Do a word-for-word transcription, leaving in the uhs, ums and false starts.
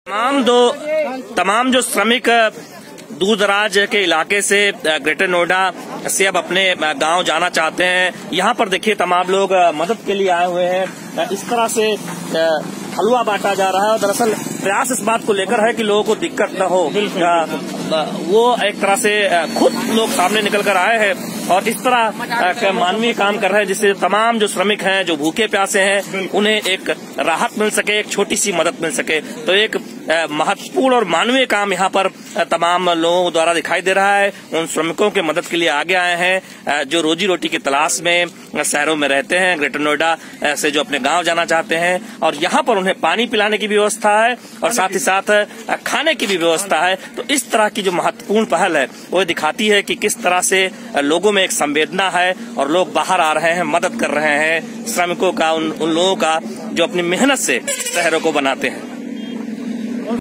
तमाम दो तमाम जो श्रमिक दूर दराज के इलाके से ग्रेटर नोएडा से अब अपने गांव जाना चाहते हैं, यहाँ पर देखिए तमाम लोग मदद के लिए आए हुए हैं। इस तरह से हलवा बांटा जा रहा है और दरअसल प्रयास इस बात को लेकर है कि लोगों को दिक्कत न हो। वो एक तरह से खुद लोग सामने निकल कर आए हैं और इस तरह मानवीय काम कर रहे हैं जिससे तमाम जो श्रमिक हैं, जो भूखे प्यासे हैं, उन्हें एक राहत मिल सके, एक छोटी सी मदद मिल सके। तो एक महत्वपूर्ण और मानवीय काम यहाँ पर तमाम लोगों द्वारा दिखाई दे रहा है। उन श्रमिकों के मदद के लिए आगे आए हैं जो रोजी रोटी की तलाश में शहरों में रहते हैं, ग्रेटर नोएडा से जो अपने गांव जाना चाहते हैं, और यहाँ पर उन्हें पानी पिलाने की भी व्यवस्था है और साथ ही साथ खाने की भी व्यवस्था है। तो इस तरह की जो महत्वपूर्ण पहल है वो दिखाती है कि किस तरह से लोगों में एक संवेदना है और लोग बाहर आ रहे हैं, मदद कर रहे हैं श्रमिकों का, उन, उन लोगों का जो अपनी मेहनत से शहरों को बनाते हैं।